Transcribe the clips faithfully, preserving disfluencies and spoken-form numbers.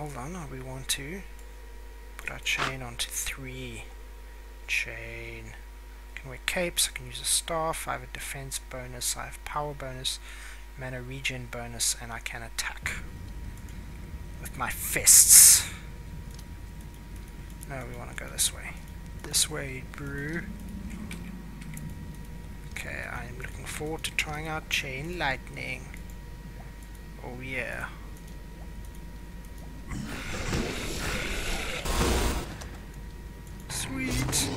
hold on, we want to put our chain onto three. Chain. I can wear capes, I can use a staff, I have a defense bonus, I have power bonus, mana regen bonus, and I can attack with my fists. No, we want to go this way. This way, brew. Okay, I'm looking forward to trying out Chain Lightning. Oh yeah. Sweet.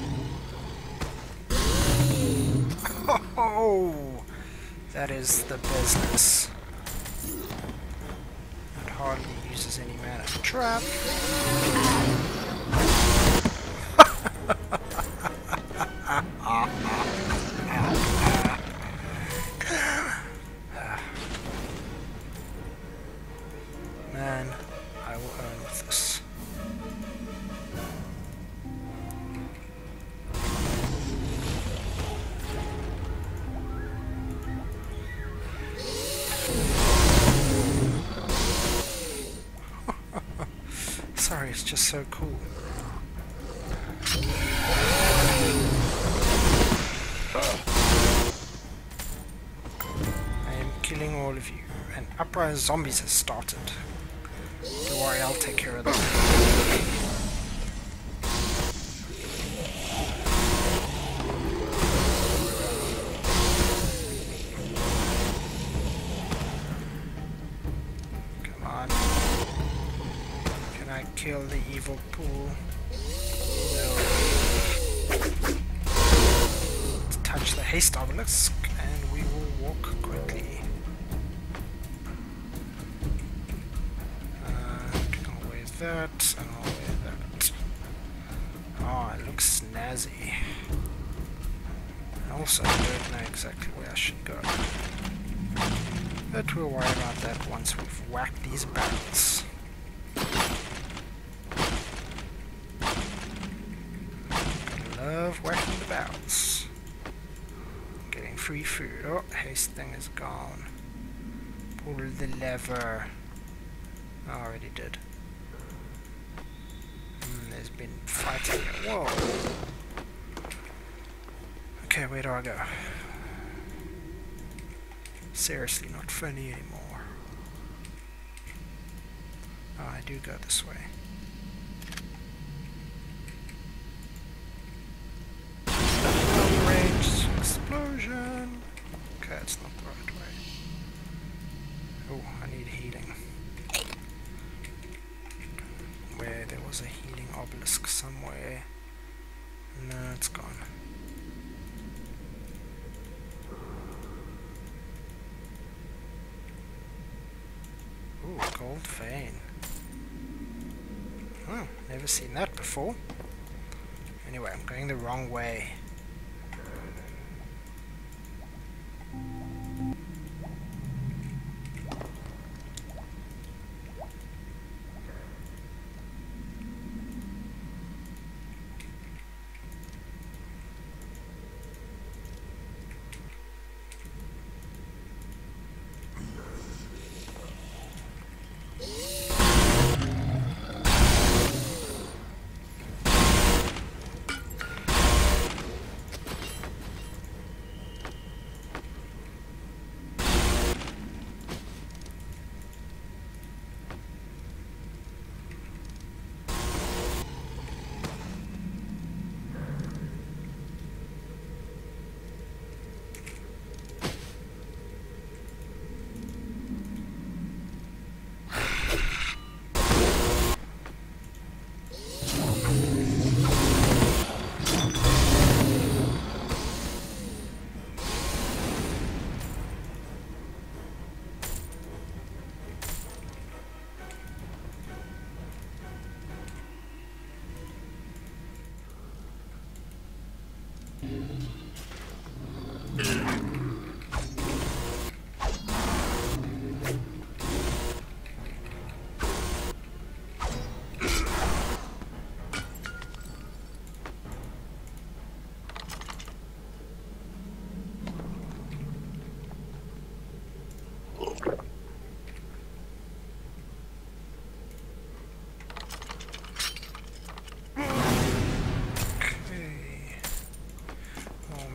Oh, that is the business. It hardly uses any mana. Trap. Man, I will earn with this. Sorry, it's just so cool. I am killing all of you. An uprising of zombies has started. Don't worry, I'll take care of them. Come on. Can I kill the evil pool? No. Let's touch the haste obelisk and we will walk quickly. That, and I'll wear that. Oh, it looks snazzy. Also, I don't know exactly where I should go. But we'll worry about that once we've whacked these barrels. Gotta love whacking the barrels. Getting free food. Oh, haste thing is gone. Pull the lever. I already did. There's been fighting. Whoa. Okay, where do I go? Seriously, not funny anymore. Oh, I do go this way. Range explosion. Okay, it's not the right way. Oh, I need healing. Where there was a healing obelisk somewhere. No, it's gone. Ooh, gold vein. Oh, never seen that before. Anyway, I'm going the wrong way.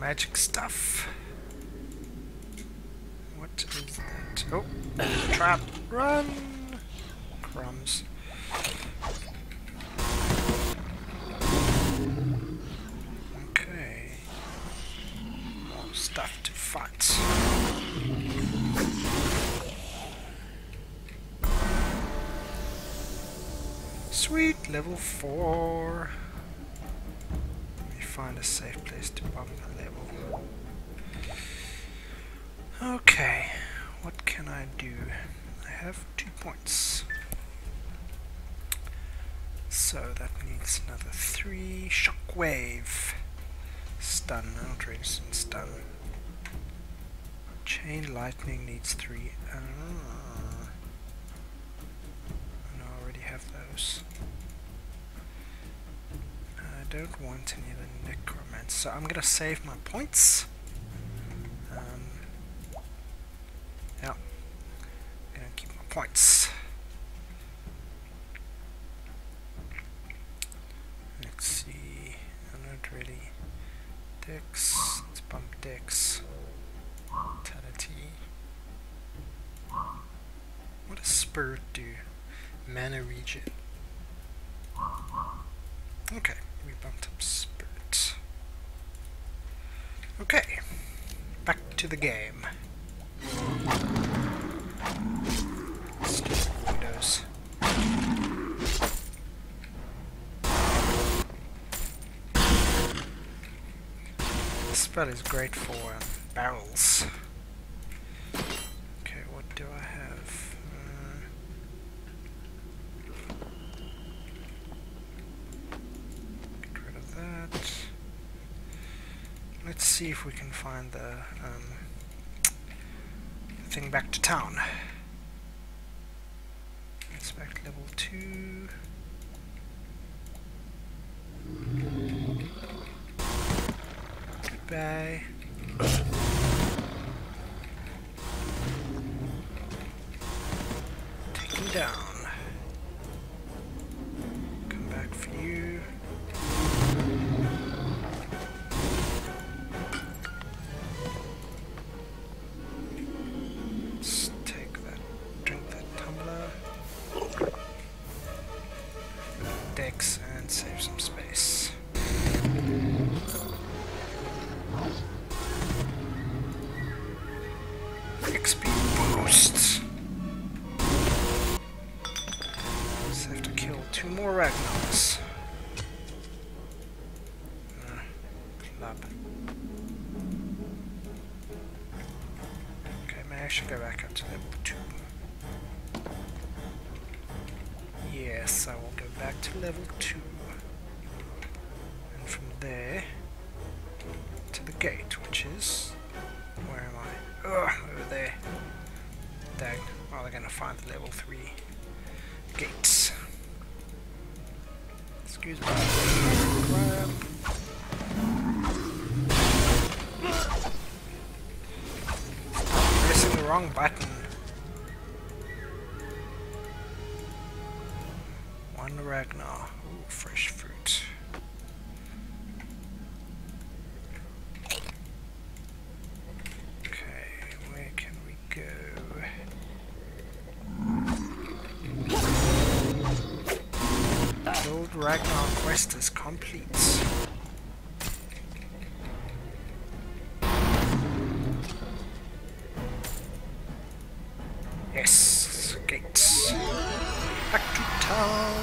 magic stuff. What is that? Oh, trap! Run! Crumbs. Okay. More stuff to fight. Sweet, level four. Let me find a safe place to bump the level. Okay, what can I do? I have two points. So that needs another three. Shockwave. Stun, I'm not really stun. Chain lightning needs three. Uh, no, I already have those. I don't want any of the necromancy, so I'm gonna save my points. Um, yeah, I'm gonna keep my points. Let's see, I'm not really. Dex, let's bump Dex. Vitality. What does Spirit do? Mana regen. Okay, we bumped up Spirit. Okay, back to the game. Stupid windows. This spell is great for um, barrels. Okay, what do I have? Uh, get rid of that. Let's see if we can find the um, thing back to town. Let's back to level two. Goodbye. Take him down. Come back for you. Let's take that, drink that tumbler. Dex and save some space. X P boost. Just have to kill two more Ragnars. Uh, club. Okay, maybe I should go back up to level two. Yes, I will go back to level two. And from there to the gate, which is... where am I? Ugh, over there. Dang. Oh, they're gonna find the level three gates. Excuse me. Crap. Pressing the wrong button. One Ragnar. Ooh, fresh fruit. Ragnar quest is complete. Yes, gates. Back to town.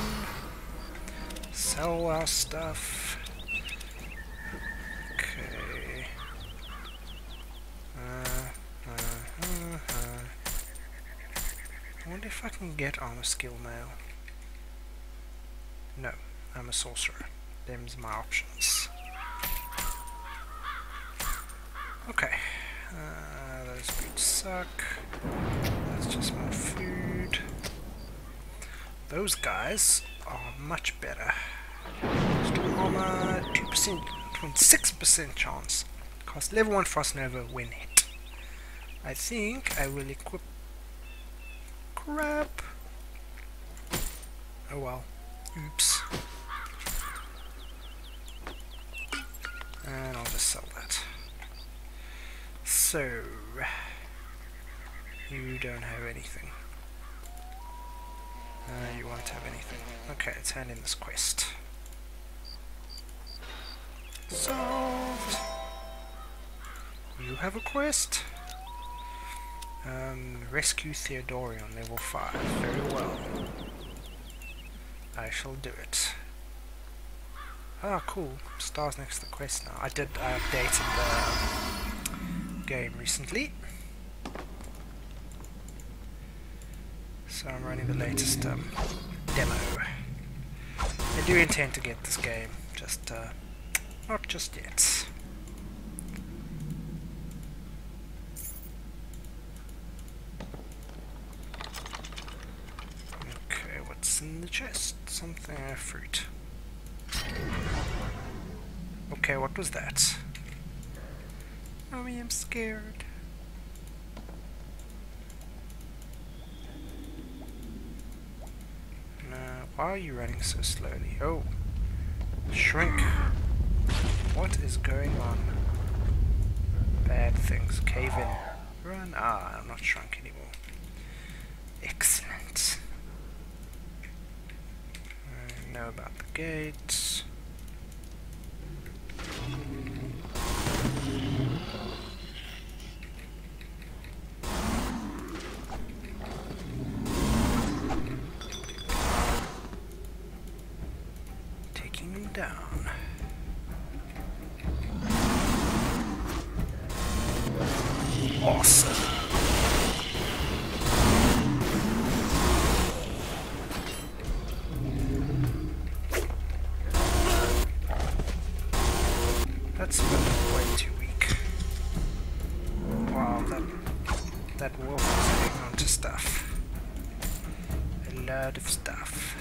Sell our stuff. Okay. Uh, uh, uh, uh. I wonder if I can get armor skill mail. No, I'm a sorcerer. Them's my options. Okay. Uh, those boots suck. That's just more food. Those guys are much better. Strong armor, two percent, twenty-six percent chance. Cost level one Frost Nova when hit. I think I will equip... Crap. Oh well. Oops. And I'll just sell that. So, you don't have anything. Uh, you won't have anything. Okay, let's hand in this quest. Solved! You have a quest? Um, rescue Theodorion, level five. Very well. I shall do it. Ah, cool. Stars next to the quest now. I did, I updated the game recently. So I'm running the latest um, demo. I do intend to get this game, just uh, not just yet. Okay, what's in the chest? Something, a fruit. Okay, what was that? Mommy, I'm scared. No, why are you running so slowly? Oh, shrink. What is going on? Bad things. Cave in. Run. Ah, I'm not shrunk anymore. Excellent. I know about the gates. Taking them down. Awesome. That's way too weak. Wow, that that wolf is hanging on to stuff. A lot of stuff.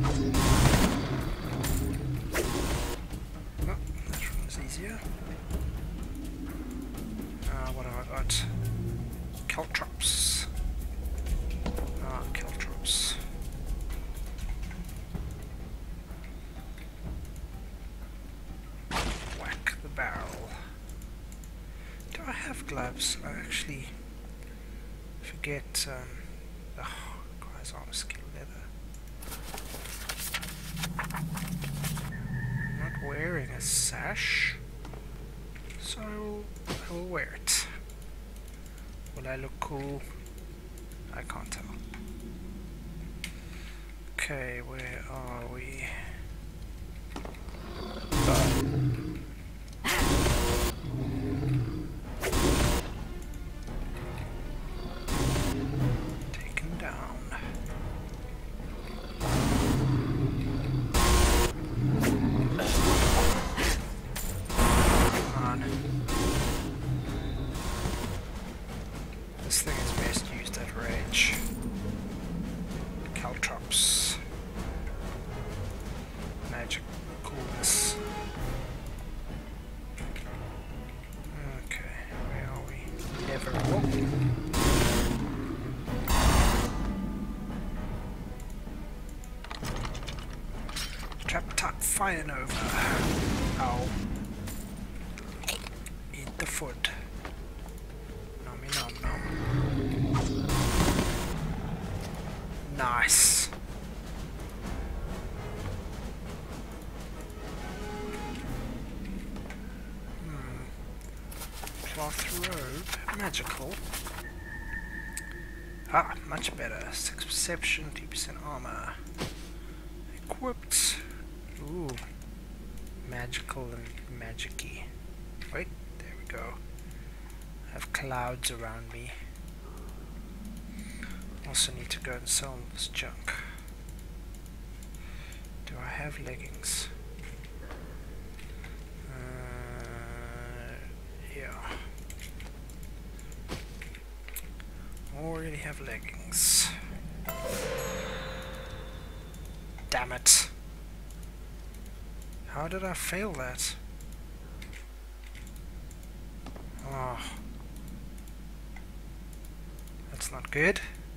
Oh, that one was easier. Uh, what have I got? Caltrops. Ah, caltrops. Whack the barrel. Do I have gloves? I actually forget. Um, oh, requires armor skill leather. I'm not wearing a sash, so I will wear it. Will I look cool? I can't tell. Okay, where are we? Oh. Taken down. Come on. This thing is best used at range. Caltrops. Magic coolness. Okay, where are we? Never. Oh. Trap tap fire nova. Ow. Eat the foot. Nommy nom nom. Nice. Hmm. Cloth robe. Magical. Ah, much better. six perception, two percent armor. Equipped. Ooh. Magical and magic-y. Wait, there we go. I have clouds around me. Also need to go and sell this junk. Do I have leggings? Uh, yeah. Already have leggings. Damn it. How did I fail that? Oh. That's not good.